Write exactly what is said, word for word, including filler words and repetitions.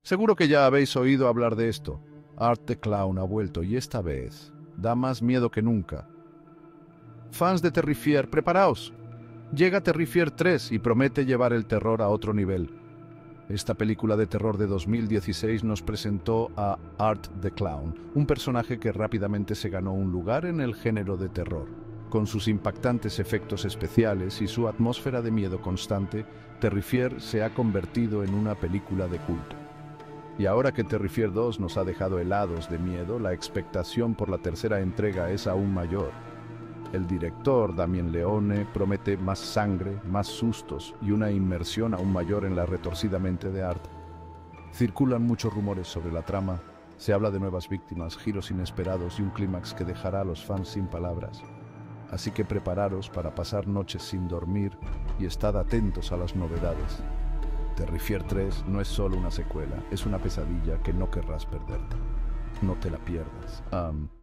Seguro que ya habéis oído hablar de esto. Art the Clown ha vuelto y esta vez da más miedo que nunca. Fans de Terrifier, preparaos. Llega Terrifier tres y promete llevar el terror a otro nivel. Esta película de terror de dos mil dieciséis nos presentó a Art the Clown, un personaje que rápidamente se ganó un lugar en el género de terror. Con sus impactantes efectos especiales y su atmósfera de miedo constante, Terrifier se ha convertido en una película de culto. Y ahora que Terrifier dos nos ha dejado helados de miedo, la expectación por la tercera entrega es aún mayor. El director, Damien Leone, promete más sangre, más sustos y una inmersión aún mayor en la retorcida mente de Art. Circulan muchos rumores sobre la trama, se habla de nuevas víctimas, giros inesperados y un clímax que dejará a los fans sin palabras. Así que prepararos para pasar noches sin dormir y estad atentos a las novedades. Terrifier tres no es solo una secuela, es una pesadilla que no querrás perderte. No te la pierdas. Um,